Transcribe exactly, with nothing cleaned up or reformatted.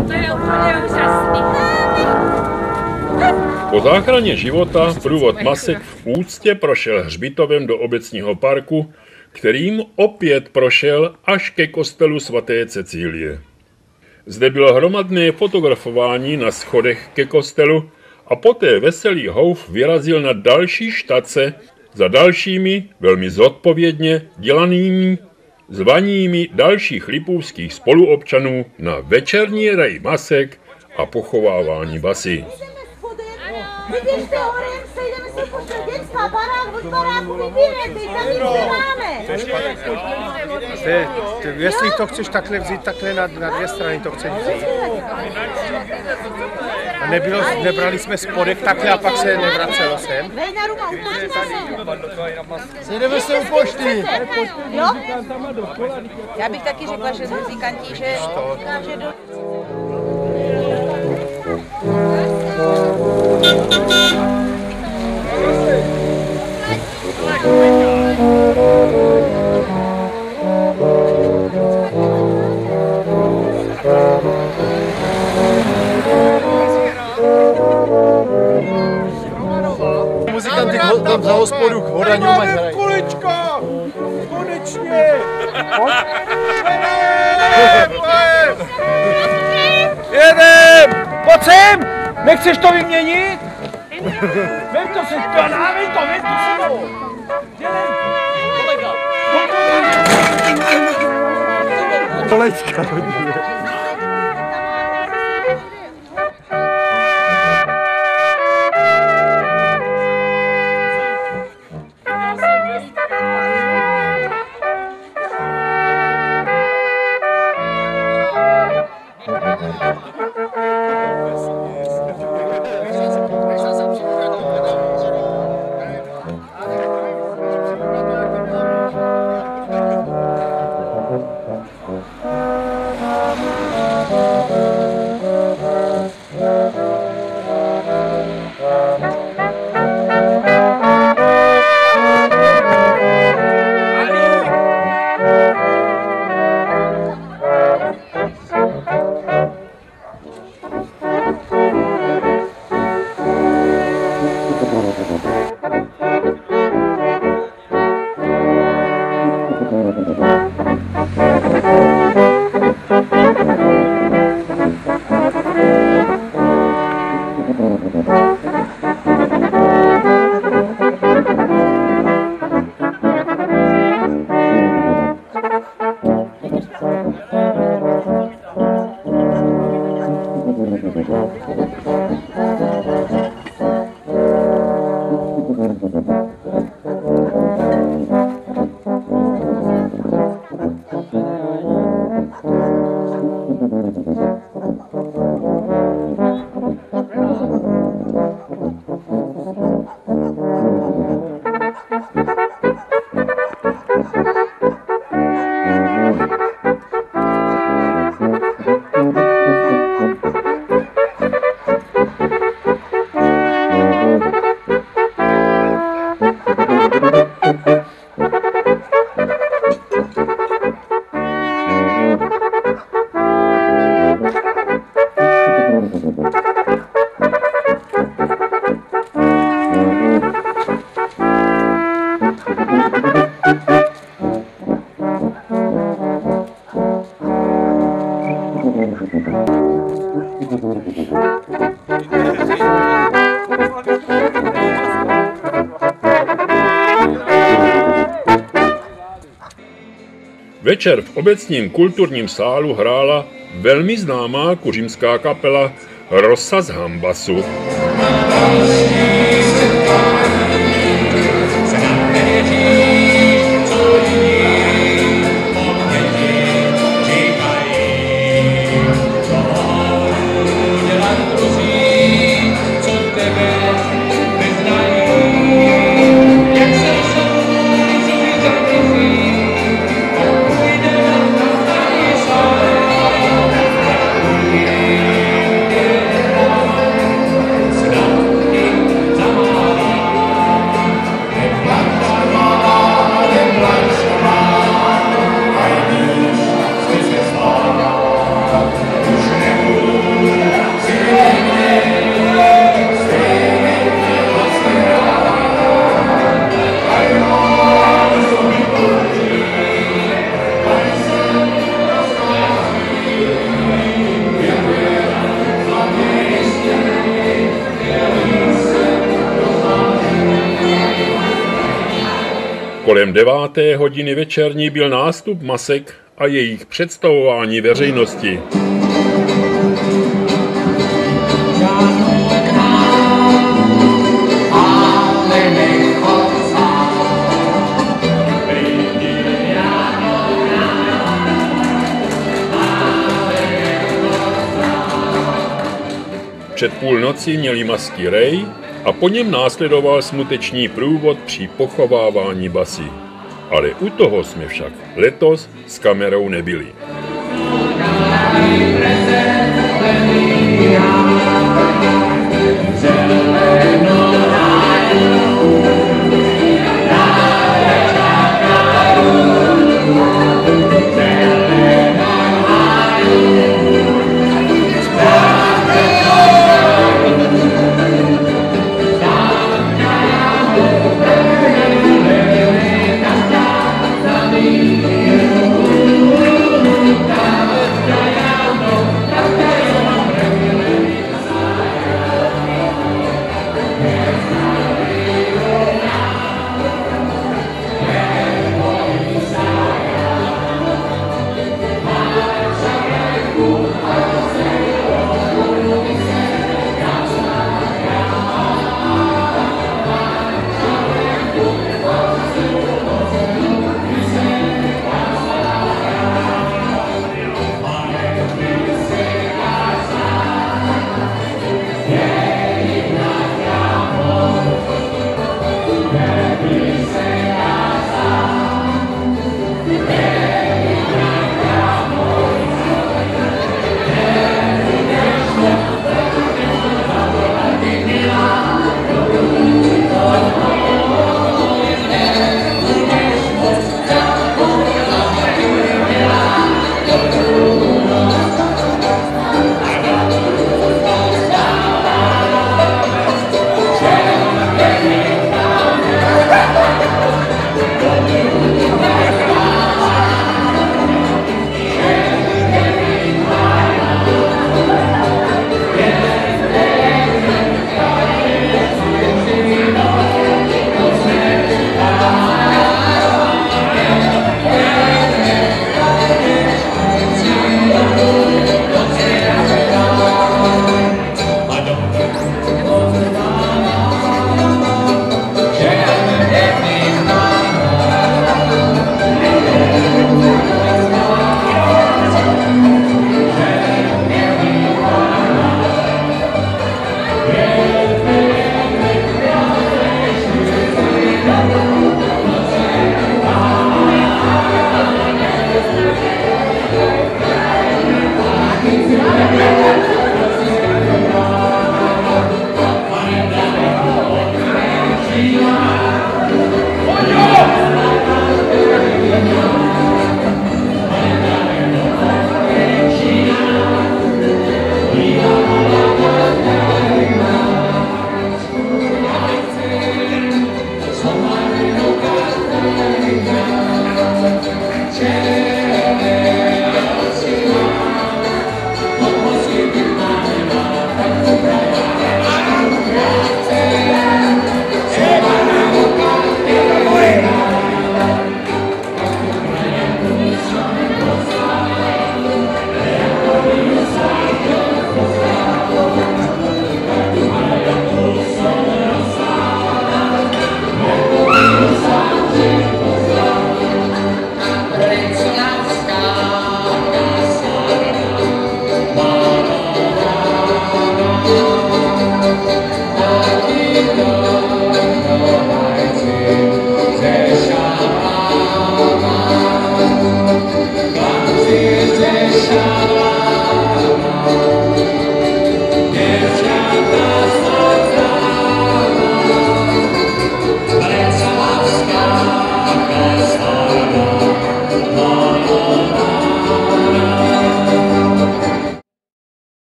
To je úplně úžasný. Po záchraně života průvod Masek v Úctě prošel hřbitovem do obecního parku, kterým opět prošel až ke kostelu svaté Cecílie. Zde bylo hromadné fotografování na schodech ke kostelu a poté veselý houf vyrazil na další štace za dalšími velmi zodpovědně dělanými zvaními dalších lipůvských spoluobčanů na večerní rej masek a pochovávání basy. Vidíš, to horem sejdeme se pošle děcka, barák od baráku vybírat, teď tam nic nemáme. Jestli to chceš takhle vzít, takhle na, na dvě strany to chceš vzít. A nebylo, nebrali jsme spodek takhle a pak se nevracelo sem. Sejdeme se u pošty. Jo? Já bych taky řekla, že muzikanti, že... že do... Muzikanty tam za hospodu k hodaňům mají hrají. Kuličko! Konečně! Jedem! Pojď sem! Nechceš to vyměnit? Vem to se to, vem to, vem to se to! Jedem! Kolečka. Večer v obecním kulturním sálu hrála velmi známá kuřimská kapela Rosa z Hambasu. Kolem deváté hodiny večerní byl nástup masek a jejich představování veřejnosti. Před půlnocí měli masky rej a po něm následoval smuteční průvod při pochovávání basy. Ale u toho jsme však letos s kamerou nebyli.